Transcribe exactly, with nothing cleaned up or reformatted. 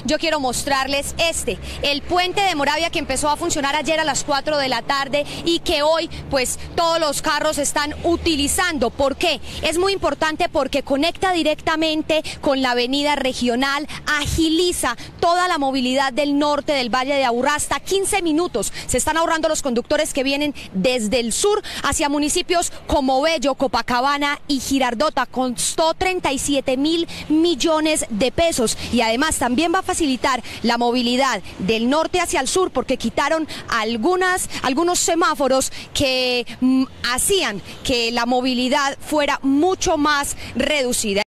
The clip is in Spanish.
yo quiero mostrarles este, el puente de Moravia, que empezó a funcionar ayer a las cuatro de la tarde y que hoy pues todos los carros están utilizando. ¿Por qué? Es muy importante porque conecta directamente con la avenida regional, agiliza toda la movilidad del norte del Valle de Aburrá. Hasta quince minutos se están ahorrando los conductores que vienen desde el sur hacia municipios como Bello, Copacabana y Girardota. Costó treinta y siete mil millones de pesos y además también va a facilitar la movilidad del norte hacia el sur porque quitaron algunas, algunos semáforos que mm, hacían que la movilidad fuera mucho más reducida.